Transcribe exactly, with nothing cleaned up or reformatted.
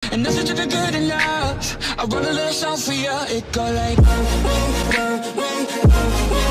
And nothing to be good enough. I wrote a little song for you. It go like